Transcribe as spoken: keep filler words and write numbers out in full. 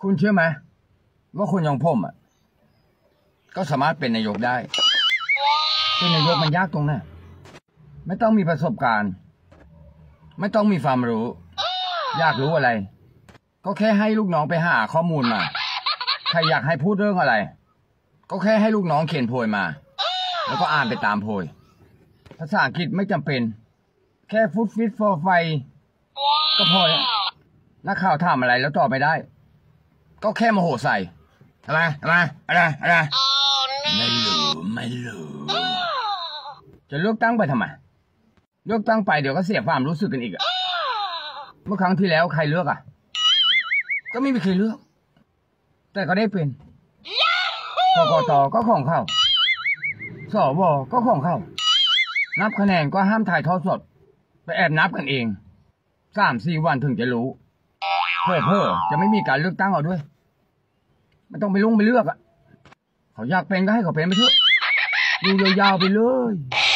คุณเชื่อไหมว่าคนอย่างผมอ่ะก็สามารถเป็นนายกได้เป็นนายกมันยากตรงไหนไม่ต้องมีประสบการณ์ไม่ต้องมีความรู้อยากรู้อะไรก็แค่ให้ลูกน้องไปหาข้อมูลมาใครอยากให้พูดเรื่องอะไรก็แค่ให้ลูกน้องเขียนโพยมาแล้วก็อ่านไปตามโพยภาษาอังกฤษไม่จำเป็นแค่ฟุตฟิตฟอร์ไฟก็พอแล้วนักข่าวถามอะไรแล้วตอบไม่ได้ก็แค่โมโหใส่อะไรอะไรอะไรอะไรไม่รู้ไม่รู้จะเลือกตั้งไปทำไมเลือกตั้งไปเดี๋ยวก็เสียความรู้สึกกันอีกอะเมื่อครั้งที่แล้วใครเลือกอ่ะก็ไม่มีใครเลือกแต่ก็ได้เป็นกกตก็ของเขาสวก็ของเขานับคะแนนก็ห้ามถ่ายทอดสดไปแอบนับกันเองสามสี่วันถึงจะรู้เพื่อเพื่อจะไม่มีการเลือกตั้งเอาด้วยไม่ต้องไปลงไปเลือกอ่ะเขาอยากเป็นก็ให้เขาเป็นไปเถอะอยู่ยาวๆไปเลย